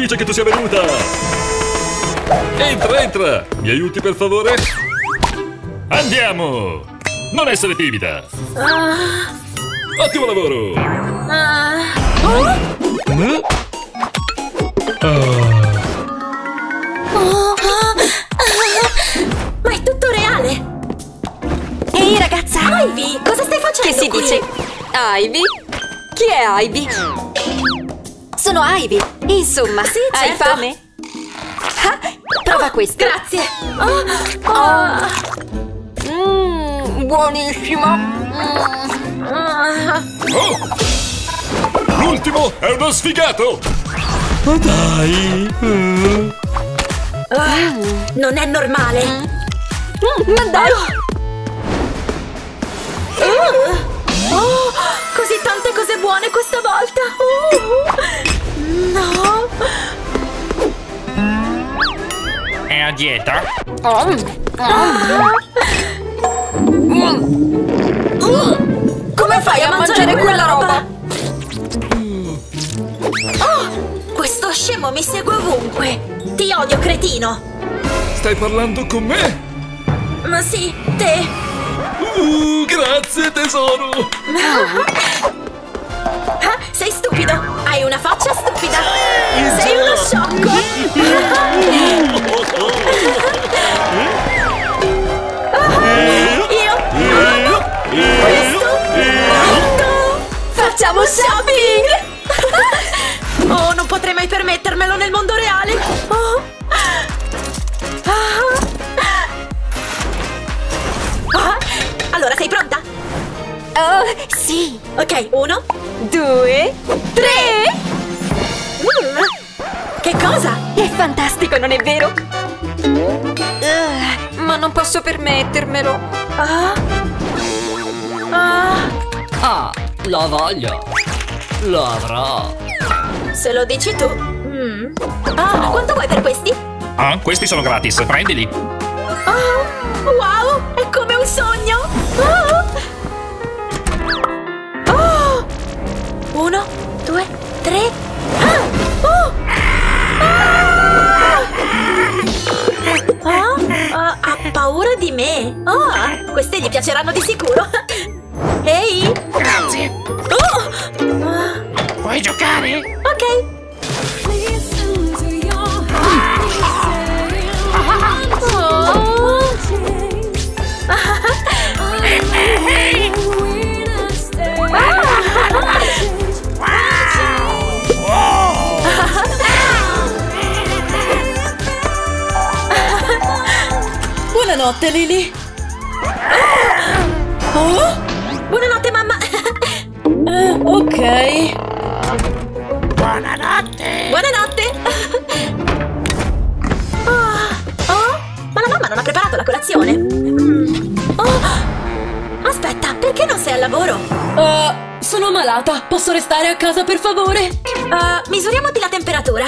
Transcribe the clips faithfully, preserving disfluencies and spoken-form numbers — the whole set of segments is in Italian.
felice che tu sia venuta! Entra, entra! Mi aiuti per favore? Andiamo! Non essere timida! Uh, Ottimo lavoro! uh, oh? Eh? Oh, oh, ah, ma è tutto reale! Ehi ragazza! Ivy, cosa stai facendo Che si qui? dice? Ivy? Chi è Ivy? Sono Ivy! Insomma, Sì, hai certo. fame? Ah, prova Oh, questo! Grazie! Oh, oh. Mmm, buonissimo! Mm. Ah. Oh! L'ultimo è uno sfigato! Ma dai! Eh. Ah, non è normale! Mm, ma dai! Uh. Oh, così tante cose buone questa volta! Uh. No! È a dieta? Oh. Ah. Uh. Come fai a mangiare quella roba? Oh, questo scemo mi segue ovunque! Ti odio, cretino! Stai parlando con me? Ma sì, te! Uh, grazie tesoro! Ah, sei stupido! Hai una faccia stupida! Sei uno sciocco! Io amo questo mondo! Facciamo shopping! Oh, non potrei mai permettermelo nel mondo reale! Oh. Ah. Ah. Allora, sei pronta? Oh, sì! Ok, uno, Due, tre! Mm. Che cosa? È fantastico, non è vero? Uh, ma non posso permettermelo. Ah. Ah. Ah, lo voglio! Lo avrò! Se lo dici tu. Mm. Ah, quanto vuoi per questi? Ah, questi sono gratis, prendili! Oh, wow, è come un sogno! Oh. Oh. Uno, due, tre. Ah. Oh. Ah. Ah, ha paura di me. Oh, queste gli piaceranno di sicuro. Ehi! Grazie! Oh. Ah. Vuoi giocare? Ok. Buonanotte, Lily. Oh? Buonanotte, mamma. Eh, ok. Buonanotte! Buonanotte. Oh, oh, ma la mamma non ha preparato la colazione. Mm. Oh, aspetta, perché non sei al lavoro? Uh, sono malata. Posso restare a casa, per favore? Uh, misuriamoti la temperatura.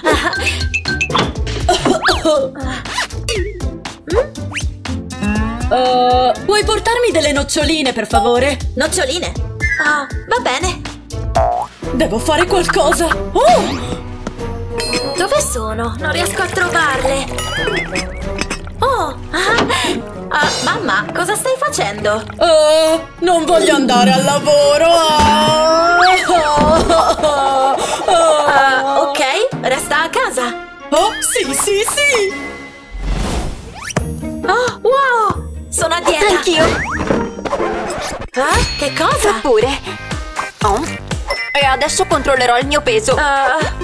Uh, puoi portarmi delle noccioline, per favore? Noccioline? Oh, va bene. Devo fare qualcosa. Oh! Dove sono? Non riesco a trovarle. Oh, ah, ah, mamma, cosa stai facendo? Uh, non voglio andare al lavoro. Ah, Uh, ok, resta a casa. Oh, sì, sì, sì. Oh, wow! Sono a dieta. Anch'io! Ah, che cosa? Pure! Oh. E adesso controllerò il mio peso. Uh,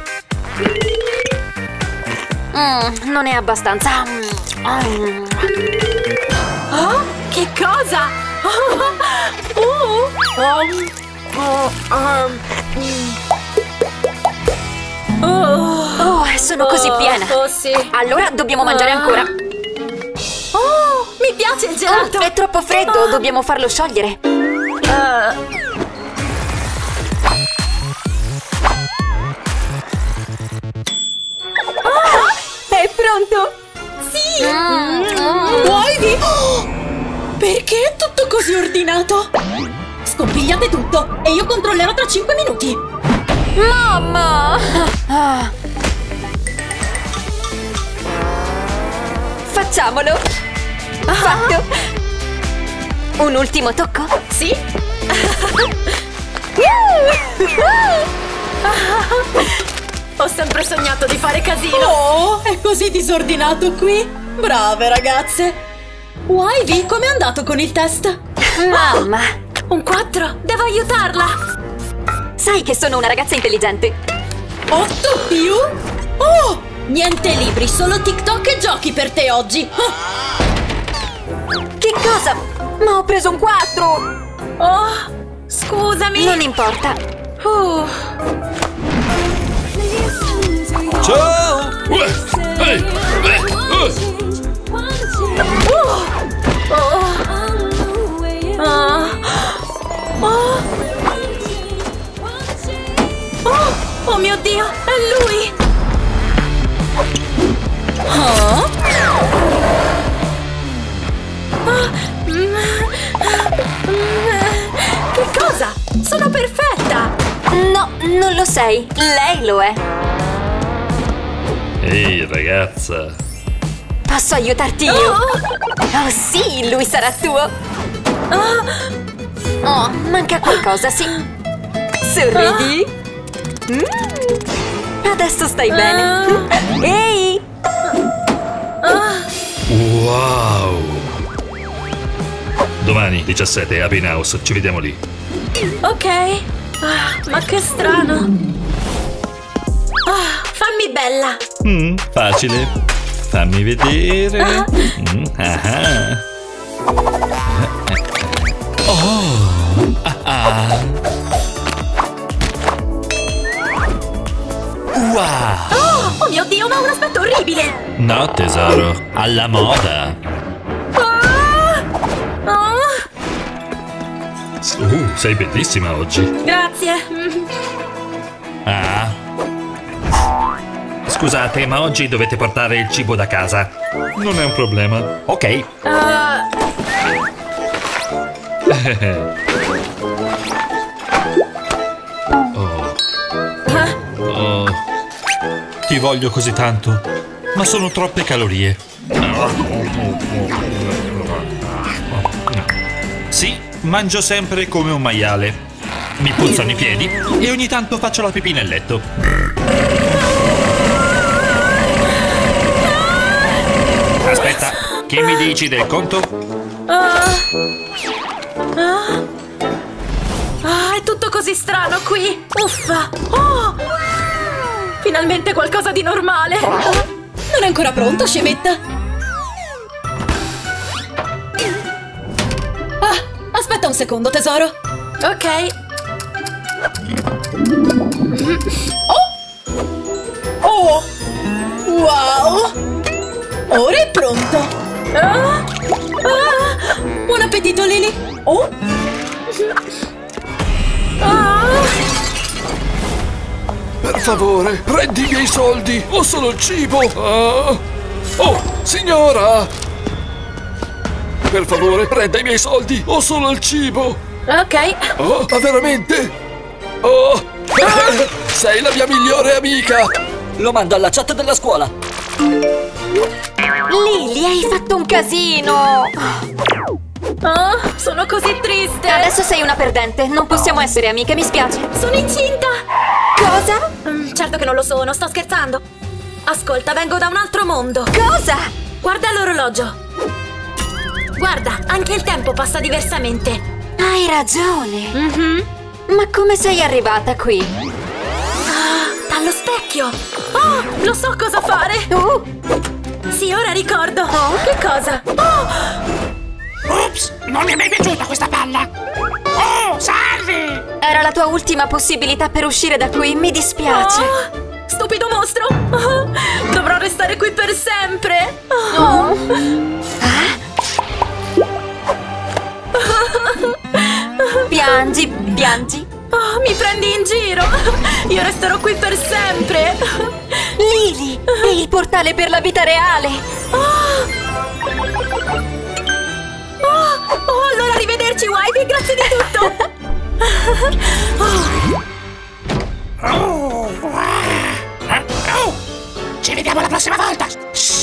Mm, non è abbastanza. Mm. oh, che cosa? Oh, uh, um, oh, um, mm. oh, Oh, sono così piena. Oh, sì. Allora dobbiamo mangiare Ah. ancora. Oh, mi piace il gelato. È troppo freddo, Oh. dobbiamo farlo sciogliere. Uh, È pronto? sì. Mm, mm. Ivy! Oh! Perché è tutto così ordinato? Scompigliate tutto e io controllerò tra cinque minuti. Mamma! Ah, Facciamolo! Fatto! Un ultimo tocco? Sì? Ho sempre sognato di fare casino. Oh, è così disordinato qui. Brave ragazze. Ivy, com'è andato con il test? Mamma! Un quattro, devo aiutarla. Sai che sono una ragazza intelligente. otto più? Oh, niente libri, solo TikTok e giochi per te oggi. Oh. Che cosa? Ma ho preso un quattro! Oh, scusami. Non importa. Uh. Ciao! Uè, ehi, eh, eh. Oh. Oh. Oh. Oh. Oh mio Dio, è lui! Oh? Che cosa? Sono perfetta! No, non lo sei. Lei lo è. Ehi, ragazza. Posso aiutarti io? Oh. Oh sì, lui sarà tuo. Oh. Oh, manca qualcosa, sì. Sorridi. Mm. Adesso stai bene. Ehi! Wow! Domani diciassette Happy House, ci vediamo lì. Ok. Ah, ma che strano. Ah, fammi bella. Mm, facile. Fammi vedere. Ah. Mm, ah. Oh! Ah, ah. Wow! Oh, oh mio Dio, ma ha un aspetto orribile. No, tesoro, alla moda. Ah. Oh. Uh, sei bellissima oggi. Grazie. Ah. Scusate, ma oggi dovete portare il cibo da casa. Non è un problema. Ok. Ah. Oh. Oh. Ti voglio così tanto, ma sono troppe calorie. Sì, mangio sempre come un maiale. Mi puzzano i piedi e ogni tanto faccio la pipì nel letto. Aspetta, che mi dici del conto? Ah. Ah. Ah, è tutto così strano qui. Uffa. Oh. Finalmente qualcosa di normale. Non è ancora pronto, scemetta? Ah, aspetta un secondo, tesoro. Ok. Oh! Oh! Wow! Ora è pronto. Ah. Ah. Buon appetito, Lily. Oh! Ah. Per favore, prendi i miei soldi, ho solo il cibo. Ah. Oh, signora! Per favore, prenda i miei soldi, ho solo il cibo. Ok. Oh, ma veramente? Oh, sei la mia migliore amica. Lo mando alla chat della scuola. Lily, hai fatto un casino. Oh, sono così triste. Adesso sei una perdente. Non possiamo essere amiche, mi spiace. Sono incinta. Cosa? Mm, certo che non lo sono, sto scherzando. Ascolta, vengo da un altro mondo. Cosa? Guarda l'orologio. Guarda, anche il tempo passa diversamente. Hai ragione. Mhm. Ma come sei arrivata qui? Ah, dallo specchio. Oh, lo so cosa fare. Uh, Sì, ora ricordo. Oh, che cosa? Oh, Ops, non mi è mai piaciuta questa palla. Oh, salvi! era la tua ultima possibilità per uscire da qui. Mi dispiace. oh, stupido mostro. Oh, dovrò restare qui per sempre. Oh. Piangi, piangi. Oh, mi prendi in giro. Io resterò qui per sempre. Lily, è il portale per la vita reale. Oh, oh, allora arrivederci, Ivy. Grazie di tutto. Oh. Oh, ah, oh. Ci vediamo la prossima volta. Shh.